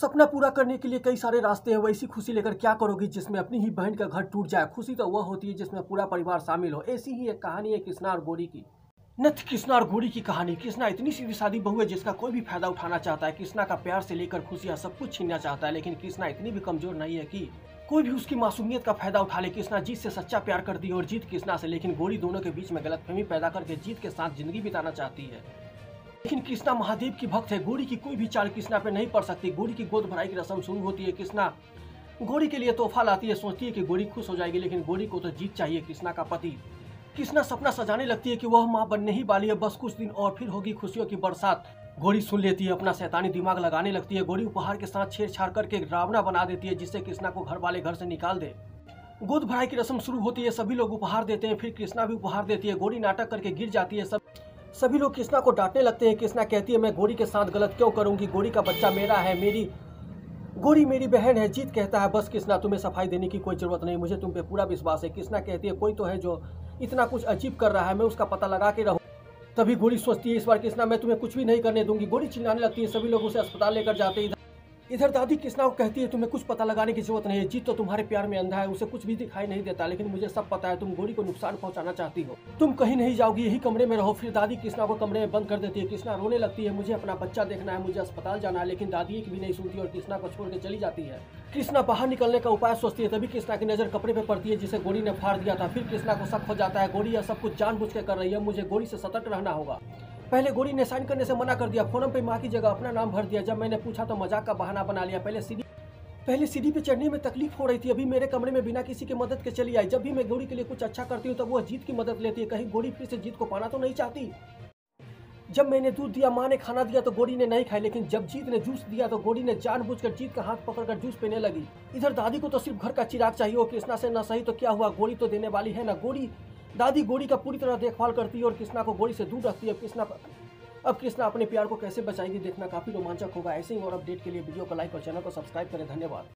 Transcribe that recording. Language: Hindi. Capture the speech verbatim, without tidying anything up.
सपना पूरा करने के लिए कई सारे रास्ते हैं। वैसी खुशी लेकर क्या करोगी जिसमें अपनी ही बहन का घर टूट जाए। खुशी तो वह होती है जिसमें पूरा परिवार शामिल हो। ऐसी ही एक कहानी है कृष्णा और गौरी की। नथ कृष्णा और गौरी की कहानी। कृष्णा इतनी सीधी सादी बहू है जिसका कोई भी फायदा उठाना चाहता है। कृष्णा का प्यार से लेकर खुशियां सब कुछ छीनना चाहता है, लेकिन कृष्णा इतनी भी कमजोर नहीं है कि कोई भी उसकी मासूमियत का फायदा उठा ले। कृष्णा जीत से सच्चा प्यार करती है और जीत कृष्णा से, लेकिन गौरी दोनों के बीच में गलतफहमी पैदा करके जीत के साथ जिंदगी बिताना चाहती है। लेकिन कृष्णा महादेव की भक्त है। गौरी की कोई भी चाल कृष्णा पे नहीं पड़ सकती। गौरी की गोद भराई की रस्म शुरू होती है। कृष्णा गौरी के लिए तोहफा लाती है, सोचती है कि गौरी खुश हो जाएगी, लेकिन गौरी को तो जीत चाहिए, कृष्णा का पति। कृष्णा सपना सजाने लगती है कि वह मां बनने ही वाली है, बस कुछ दिन और फिर होगी खुशियों की बरसात। गौरी सुन लेती है, अपना शैतानी दिमाग लगाने लगती है। गौरी उपहार के साथ छेड़छाड़ करके रावणा बना देती है, जिससे कृष्णा को घर वाले घर से निकाल दे। गोद भराई की रस्म शुरू होती है। सभी लोग उपहार देते हैं, फिर कृष्णा भी उपहार देती है। गौरी नाटक करके गिर जाती है। सब सभी लोग कृष्णा को डांटने लगते हैं। कृष्णा कहती है, मैं गौरी के साथ गलत क्यों करूंगी, गौरी का बच्चा मेरा है, मेरी गौरी मेरी बहन है। जीत कहता है, बस कृष्णा तुम्हें सफाई देने की कोई जरूरत नहीं, मुझे तुम पे पूरा विश्वास है। कृष्णा कहती है, कोई तो है जो इतना कुछ अजीब कर रहा है, मैं उसका पता लगा के रहूं। तभी गौरी सोचती है, इस बार कृष्णा मैं तुम्हें कुछ भी नहीं करने दूंगी। गौरी चिल्लाने लगती है। सभी लोग उसे अस्पताल लेकर जाते हैं। इधर दादी कृष्णा को कहती है, तुम्हें कुछ पता लगाने की जरूरत नहीं है, जीत तो तुम्हारे प्यार में अंधा है, उसे कुछ भी दिखाई नहीं देता, लेकिन मुझे सब पता है, तुम गौरी को नुकसान पहुंचाना चाहती हो, तुम कहीं नहीं जाओगी, यही कमरे में रहो। फिर दादी कृष्णा को कमरे में बंद कर देती है। कृष्णा रोने लगती है, मुझे अपना बच्चा देखना है, मुझे अस्पताल जाना है, लेकिन दादी एक भी नहीं सुनती और कृष्णा को छोड़ के चली जाती है। कृष्णा बाहर निकलने का उपाय सोचती है, तभी कृष्णा की नजर कपड़े पर पड़ती है जिसे गौरी ने फाड़ दिया था। फिर कृष्णा को शक हो जाता है, गौरी यह सब कुछ जानबूझ के कर रही है, मुझे गौरी से सतर्क रहना होगा। पहले गौरी ने साइन करने से मना कर दिया, फोरम पे माँ की जगह अपना नाम भर दिया। जब मैंने पूछा तो मजाक का बहाना बना लिया। पहले सीढ़ी पहले सीढ़ी पे चढ़ने में तकलीफ हो रही थी, अभी मेरे कमरे में बिना किसी की मदद के चली आई। जब भी मैं गौरी के लिए कुछ अच्छा करती हूँ तब वो जीत की मदद लेती है, कहीं गौरी फिर से जीत को पाना तो नहीं चाहती। जब मैंने दूध दिया, माँ ने खाना दिया तो गौरी ने नहीं खाई, लेकिन जब जीत ने जूस दिया तो गौरी ने जानबूझकर जीत का हाथ पकड़कर जूस पीने लगी। इधर दादी को तो सिर्फ घर का चिराग चाहिए, वो कृष्णा से न सही तो क्या हुआ, गौरी तो देने वाली है ना। गौरी दादी गौरी का पूरी तरह देखभाल करती है और कृष्णा को गौरी से दूर रखती है। कृष्णा अब कृष्णा अपने प्यार को कैसे बचाएगी, देखना काफी रोमांचक होगा। ऐसे ही और अपडेट के लिए वीडियो को लाइक और चैनल को सब्सक्राइब करें। धन्यवाद।